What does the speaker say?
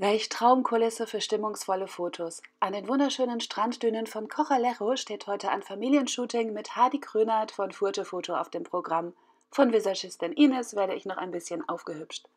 Welch Traumkulisse für stimmungsvolle Fotos. An den wunderschönen Stranddünen von Corralejo steht heute ein Familienshooting mit Hadi Krönert von Furte Foto auf dem Programm. Von Visagistin Ines werde ich noch ein bisschen aufgehübscht.